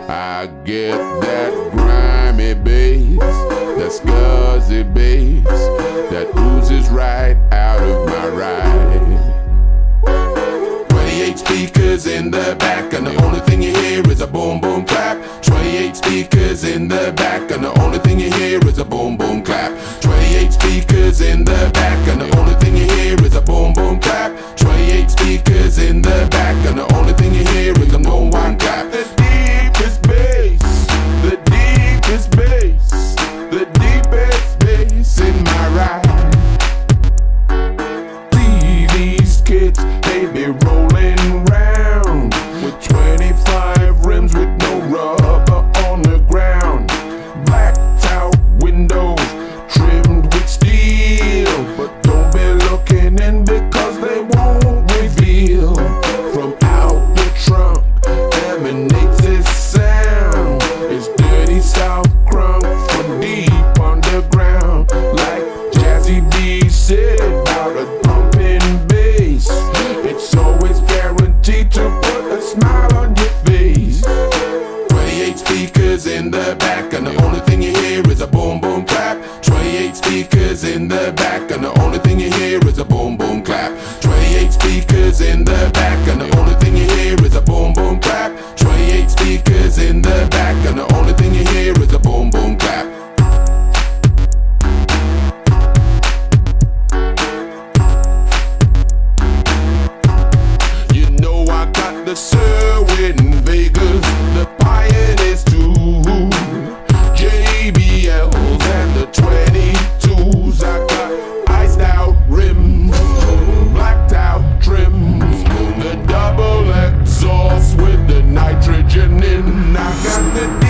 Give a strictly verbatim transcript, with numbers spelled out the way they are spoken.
I get that grimy bass, that scuzzy bass, that oozes right out of my ride. Twenty-eight speakers in the back, and the only thing you hear is a boom boom clap. Twenty-eight speakers in the back, and the only thing you hear is a boom boom clap. Twenty-eight speakers in the back, and the only thing you hear is a boom boom clap. Twenty-eight speakers in the back, and the only thing you hear is a boom boom clap. The deepest bass, the deepest bass, the deepest bass in my ride. See these kids, they be rolling round with twenty-five rims with no rubber on the ground. Blacked out windows trimmed with steel, but don't be looking in because they won't reveal. From out the trunk emanates this sound. It's dirty South crunk from deep underground, like Jazzy B said about a thumping bass. It's always guaranteed to put a smile on your face. Twenty-eight speakers in the back, and the only thing you hear is a boom boom clap. Twenty-eight speakers in the back, and the only thing you hear is a boom boom clap. Twenty-eight speakers in the back, and the only thing you hear is a boom boom clap. Twenty-eight speakers in the back, and the only thing you hear is a boom boom clap. You know I got the Sir in Vegas, the Pioneers too, J B Ls and the twenty-twos. I got iced out rims, blacked out trims, the double exhaust with the nitrogen in. I got the